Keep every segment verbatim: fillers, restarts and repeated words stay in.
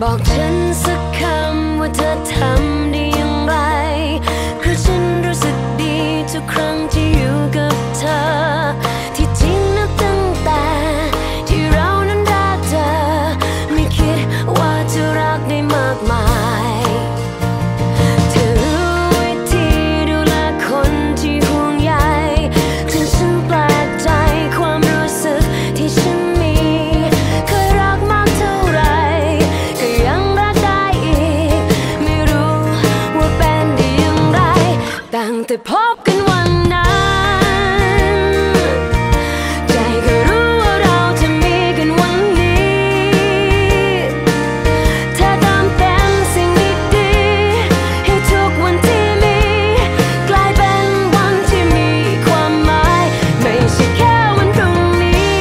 บอกฉันสักคำว่าเธอทำได้อย่างไรเพราะฉันรู้สึกดีทุกครั้งที่อยู่กับเธอที่จริงนับตั้งแต่ที่เรานั้นรักเธอไม่คิดว่าจะรักได้มากมายเธอรู้วิธีดูแลคนที่ห่วงใยจนฉันแปลกใจความรู้สึกที่ฉันมีเคยรักมากเท่าไรก็ยังรักได้อีกไม่รู้ว่าเป็นได้อย่างไรตั้งแต่พบกันวันนั้นใจก็รู้ว่าเราจะมีกันวันนี้เธอเติมเต็มสิ่งดีๆให้ทุกวันที่มีกลายเป็นวันที่มีความหมายไม่ใช่แค่วันพรุ่งนี้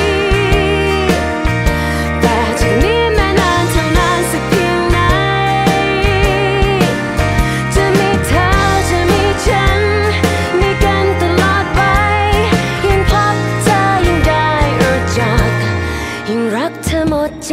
แต่จากนี้แม้นานเท่านานสักเพียงไหนจะมีเธอจะมีฉันมีกันตลอดไปยิ่งพบเธอยิ่งได้รู้จักยิ่งรักเธอหมดใจ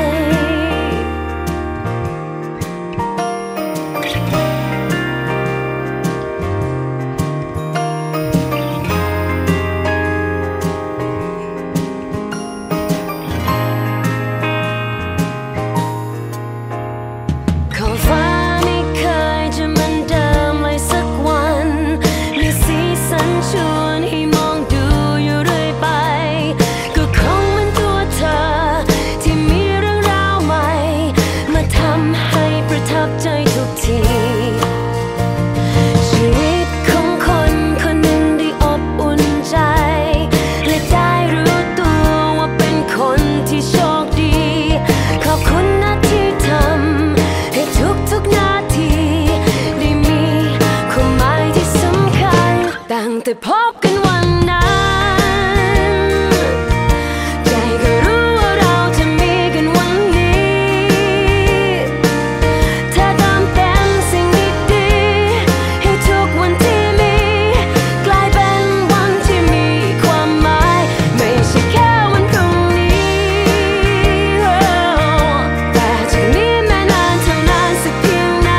ขอบฟ้าไม่เคยจะเหมือนเดิมเลยสักวันมีสีสันชวนให้มองดูอยู่เรื่อยไปก็คงเหมือนตัวเธอที่มีเรื่องราวใหม่มาทำให้ประทับใจทุกทีชีวิตของคนคนหนึ่งได้อบอุ่นใจและได้รู้ตัวว่าเป็นคนที่โชคดีขอบคุณนะที่ทำให้ทุกๆนาทีได้มีความหมายที่สำคัญตั้งแต่พบกันวันนั้นใจก็รู้ว่าเราจะมีกันวันนี้เธอเติมเต็มสิ่งดีๆให้ทุกวันที่มีกลายเป็นวันที่มีความหมายไม่ใช่แค่วันพรุ่งนี้แต่จากนี้แม้นานเท่านานสักเพียงไหน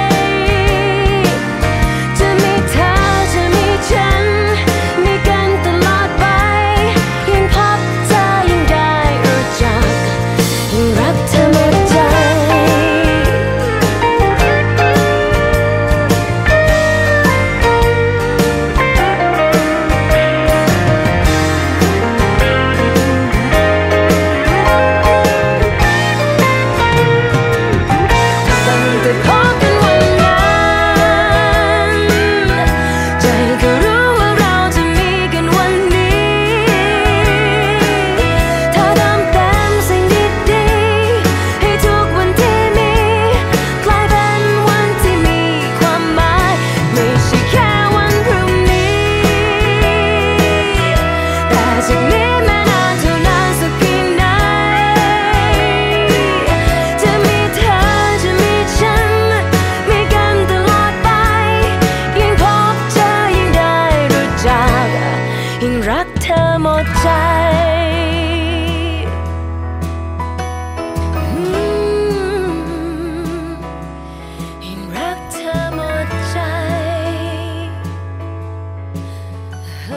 จะมีเธอจะมีฉันมีกันตลอดไปยิ่งพบเธอยิ่งได้รู้จักยิ่งรักเธอหมดใจตั้งแต่พบกันวันนั้นใจก็รู้ว่าเราจะมีกันวันนี้เธอเติมเต็มสิ่งดีๆให้ทุกวันที่มีกลายเป็นวันที่มีความหมายไม่ใช่แค่วันพรุ่งนี้แต่จากนี้แม้นานเท่านานสักเพียงไหนจะมีเธอจะมีฉันมีกันตลอดไปยิ่งพบเธอยิ่งได้รู้จักยิ่งรักเธอหมดใจอืมยิ่งรักเธอหมดใจโอ้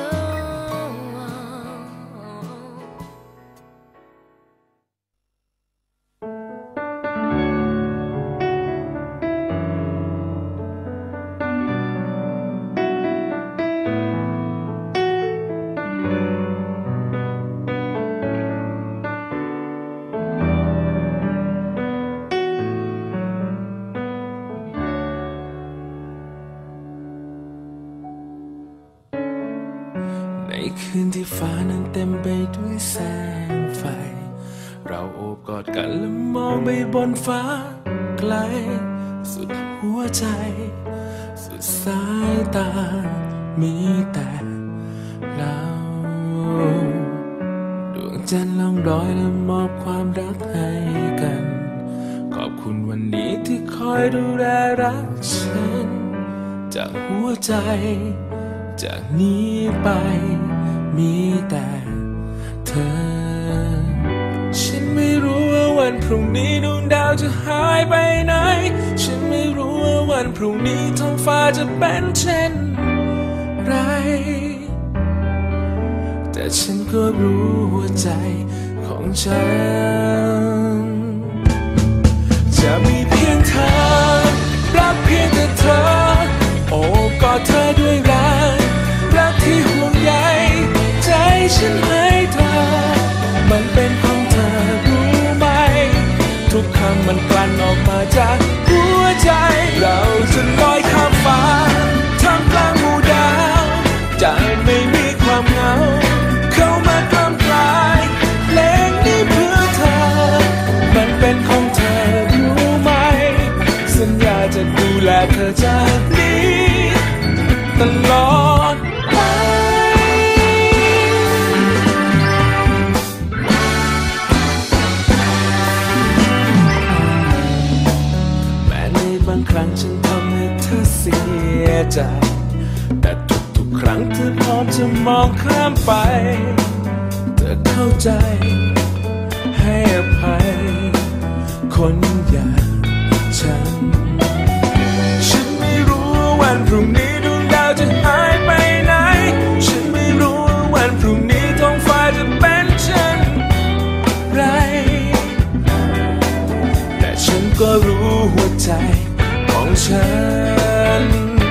ในคืนที่ฟ้านั้นเต็มไปด้วยแสงไฟเราโอบกอดกันและมองไปบนฟ้าไกลสุดหัวใจสุดสายตามีแต่เราดวงจันทร์ล่องลอยและมอบความรักให้กันขอบคุณวันนี้ที่คอยดูแลรักฉันจากหัวใจจากนี้ไปมีแต่เธอฉันไม่รู้ว่าวันพรุ่งนี้ดวงดาวจะหายไปไหนฉันไม่รู้ว่าวันพรุ่งนี้ท้องฟ้าจะเป็นเช่นไรแต่ฉันก็รู้ว่าใจของฉันจะมีเพียงเธอรักเพียงแต่เธอโอ้กอดเธอด้วยรักรักที่ห่วงใยใจฉันให้เธอมันเป็นของเธอรู้ไหมทุกคำมันกลั่นออกมาจากหัวใจเราจะลอยข้ามฟ้าท่ามกลางหมู่ดาวจะไม่มีความเหงาเข้ามากล้ำกลายเพลงนี้เพื่อเธอมันเป็นของเธอรู้ไหมสัญญาจะดูแลเธอจากนี้ตลอดไปแม้ในบางครั้งฉันทำให้เธอเสียใจแต่ทุกๆครั้งเธอพร้อมจะมองข้ามไปเธอเข้าใจให้อภัยคนอย่างฉันฉันไม่รู้ว่าวันพรุ่งนี้ดวงดาวจะหายไปไหนฉันไม่รู้ว่าวันพรุ่งนี้ท้องฟ้าจะเป็นเช่นไรแต่ฉันก็รู้หัวใจของฉัน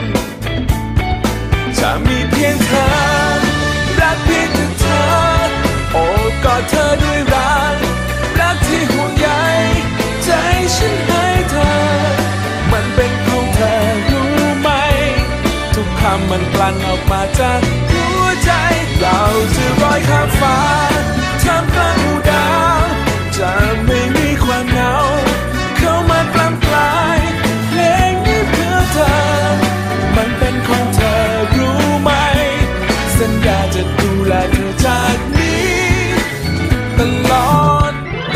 จะมีเพียงเธอรักเพียงแต่เธอโอ้กอดเธอด้วยรักรักที่ห่วงใยใจฉันให้เธอมันเป็นของเธอรู้ไหมทุกคำมันกลั่นออกมาจากหัวใจเราจะลอยข้ามฟ้าท่ามกลางหมู่ดาวจะไม่มีความเหงาเข้ามากล้ำกลายเพลงนี้เพื่อเธอมันเป็นของเธอรู้ไหมสัญญาจะดูแลเธอจากนี้ตลอดไป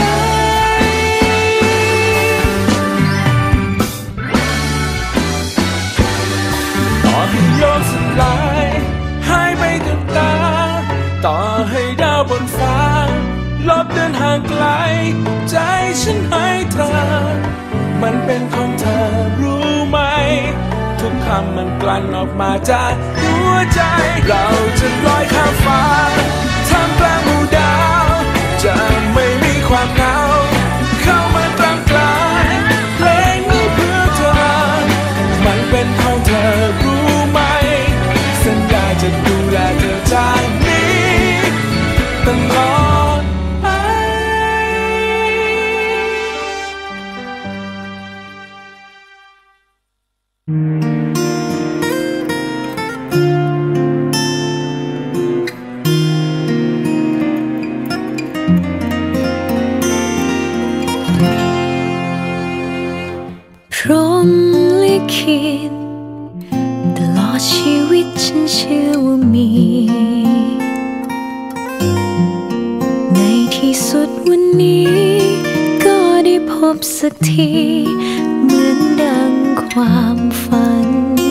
ต่อให้โลกสลายหายไปกับตาต่อให้ดาวบนฟ้าลบเดินห่างไกลใจฉันให้เธอมันเป็นของเธอรู้ไหมทุกคำมันกลั่นออกมาจากหัวใจเราจะลอยข้ามฟ้าท่ามกลางหมู่ดาวจะไม่มีความเหงาเข้ามากลางกลายเพลงนี้เพื่อเธอมันเป็นของเธอรู้ไหมสัญญาจะดูแลเธอจากนี้ตลอดไปพรหมลิขิตตลอดชีวิตฉันเชื่อว่ามีในที่สุดวันนี้ก็ได้พบสักทีเหมือนดังความฝัน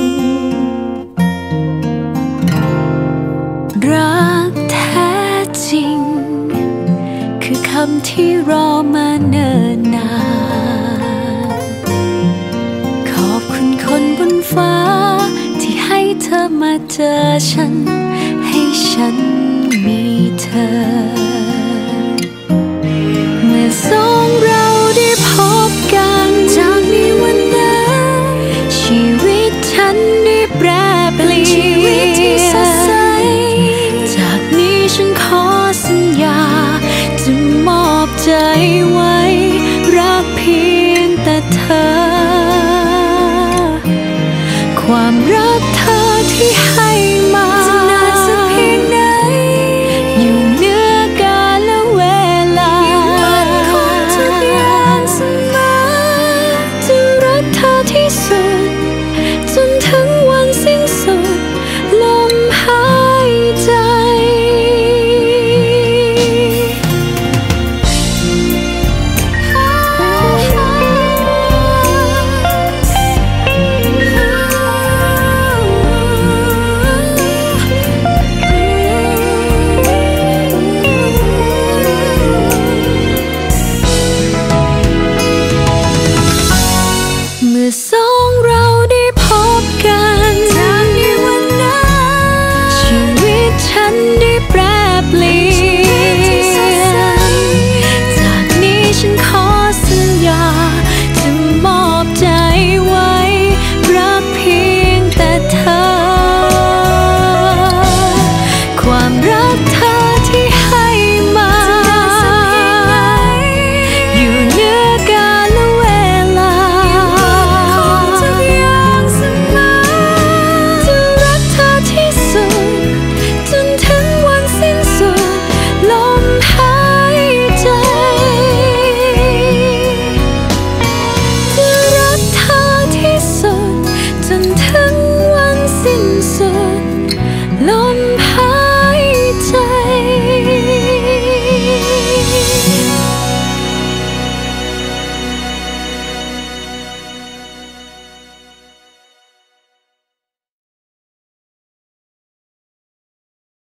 รักแท้จริงคือคำที่รอมาเนิ่นนานขอบคุณคนบนฟ้าที่ให้เธอมาเจอฉันให้ฉันมีเธอเมื่อสองเราได้พบกันจากในวันนั้นชีวิตฉันได้แปรเปลี่ยนชีวิตที่สดใสจากนี้ฉันขอสัญญาจะมอบใจไว้รักเพียงแต่เธอความรักเธอที่ให้มาจะนานสักเพียงไหนอยู่เหนือกาลเวลายังมั่นคงทุกอย่างเสมอจะรักเธอที่สุดจนถึงวันสิ้นสุดลมหายใจเธอ